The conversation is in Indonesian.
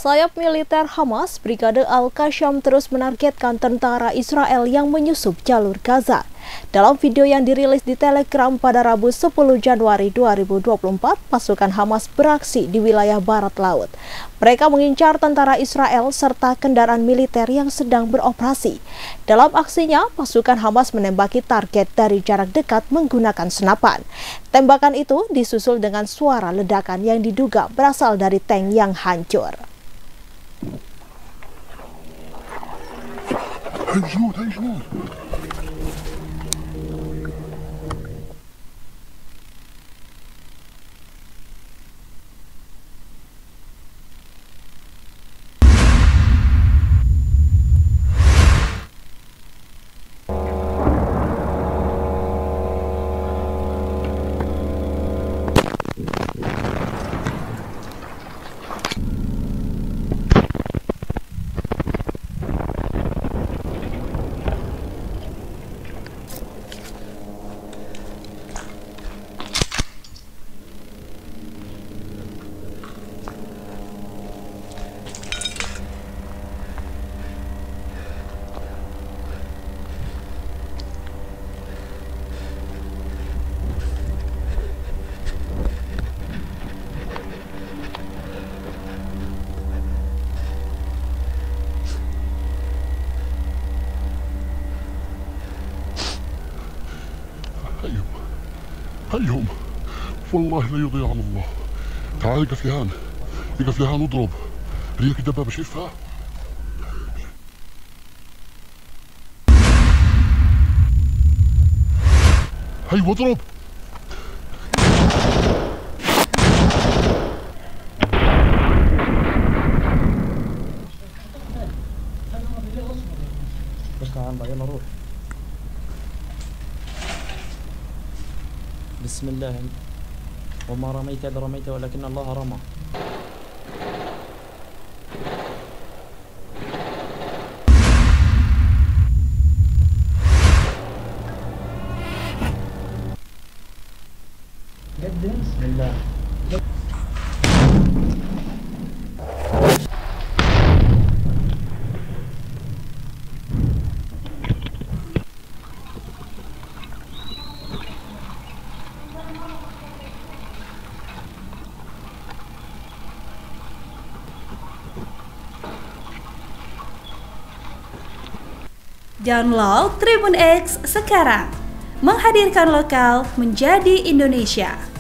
Sayap militer Hamas, Brigade Al-Qassam terus menargetkan tentara Israel yang menyusup jalur Gaza. Dalam video yang dirilis di Telegram pada Rabu 10 Januari 2024, pasukan Hamas beraksi di wilayah barat laut. Mereka mengincar tentara Israel serta kendaraan militer yang sedang beroperasi. Dalam aksinya, pasukan Hamas menembaki target dari jarak dekat menggunakan senapan. Tembakan itu disusul dengan suara ledakan yang diduga berasal dari tank yang hancur. هيهم والله لا يضيع على الله. تعال يا كفيهان، يا كفيهان اضرب. ريك الدبابة شايفها؟ هي واضرب. بس تعال بقى يلا روح. بسم الله وما رميت إذ رميت ولكن الله رمى. بسم الله. Download Tribun X sekarang, menghadirkan lokal menjadi Indonesia.